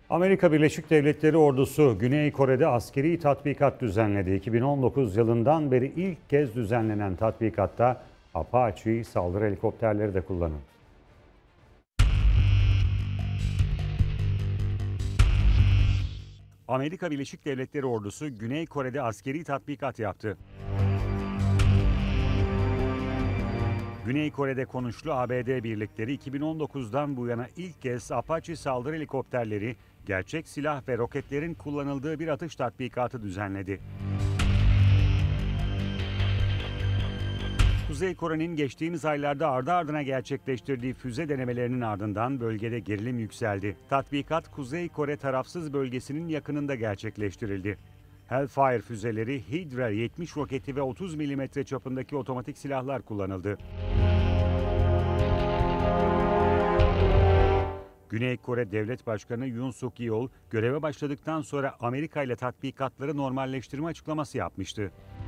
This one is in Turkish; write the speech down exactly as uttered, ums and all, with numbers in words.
Amerika Birleşik Devletleri ordusu Güney Kore'de askeri tatbikat düzenledi. iki bin on dokuz yılından beri ilk kez düzenlenen tatbikatta Apache saldırı helikopterleri de kullanıldı. Amerika Birleşik Devletleri ordusu Güney Kore'de askeri tatbikat yaptı. Güney Kore'de konuşlu A B D birlikleri iki bin on dokuzdan bu yana ilk kez Apache saldırı helikopterleri, gerçek silah ve roketlerin kullanıldığı bir atış tatbikatı düzenledi. Kuzey Kore'nin geçtiğimiz aylarda ardı ardına gerçekleştirdiği füze denemelerinin ardından bölgede gerilim yükseldi. Tatbikat Kuzey Kore tarafsız bölgesinin yakınında gerçekleştirildi. Hellfire füzeleri, Hydra yetmiş roketi ve otuz milimetre çapındaki otomatik silahlar kullanıldı. Güney Kore Devlet Başkanı Yoon Suk Yeol göreve başladıktan sonra Amerika ile tatbikatları normalleştirme açıklaması yapmıştı.